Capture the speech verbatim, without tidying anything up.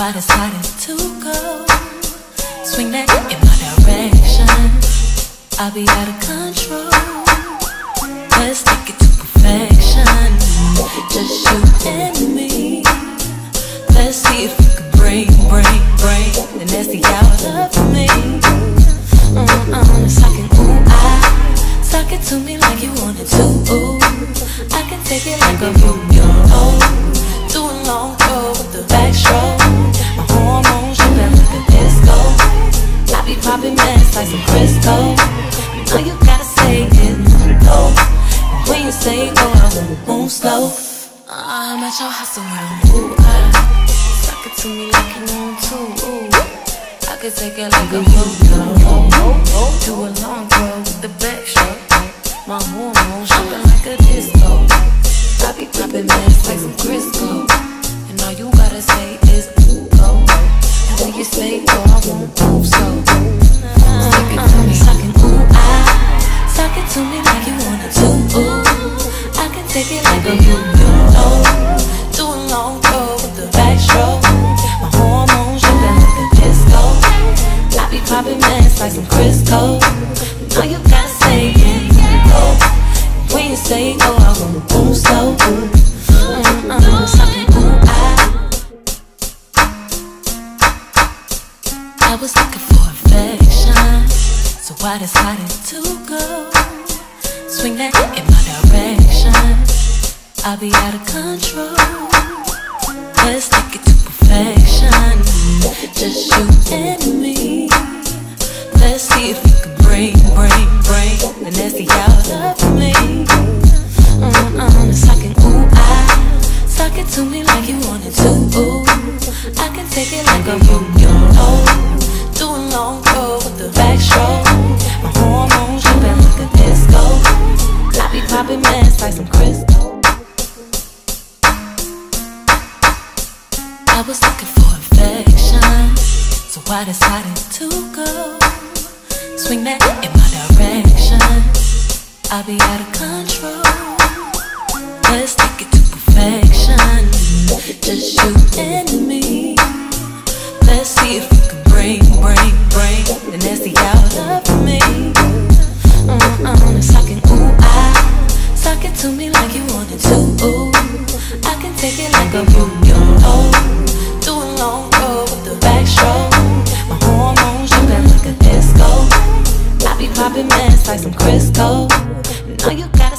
I decided to go. Swing that in my direction, I'll be out of control. Let's take it to perfection, just you and me. Let's see if you can bring, bring, bring the nasty out of me. Mm-mm, suck it, ooh, I suck it to me like you wanted to, ooh. I can take it like a yo-yo, do a long throw with the backstroke. My hormones jumping like a disco. I be popping mess like some Crisco. You know you gotta say it, go. And when you say go, I wanna move slow. I'm at your house around, ooh, I suck it to me like you want to, ooh. I can take it like a yo-yo, do a long throw with the backstroke. My hormones jumping like a disco. I be popping mess like some Crisco. And all you gotta say is ooh, go. And when you say go, I won't move slow. Suck it to me, suck it, ooh, I suck it to me like you wanted to, ooh. I can take it like a yo-yo, do a long throw with the backstroke. My hormones jumping like a disco. I be popping mess like some Crisco. And all you gotta say is go. When you say go, I won't move slow. Mm-mm, suck it, ooh, I I was looking for affection, so I decided to go. Swing that in my direction, I'll be out of control. Let's take it to perfection, just you and me. Let's see if you can bring, bring, bring the nasty out of me. Mm-mm, suck it, ooh, I suck it to me like you wanted to, ooh. I can take it like a yo-yo, do a long throw with the backstroke. My hormones jumping like a disco. I be popping mess like some Crisco. I was looking for affection, so I decided to go. Swing that in my direction, I'll be out of control. Let's take it to perfection, just you and me. Let's see if you can bring, bring, bring the nasty out of me. Mm-mm, suck it, ooh, I suck it to me like you wanted to, ooh. I can take it like a yo-yo, do a long throw with the backstroke. My hormones jumping like a disco. I be popping mess like some Crisco. Now you gotta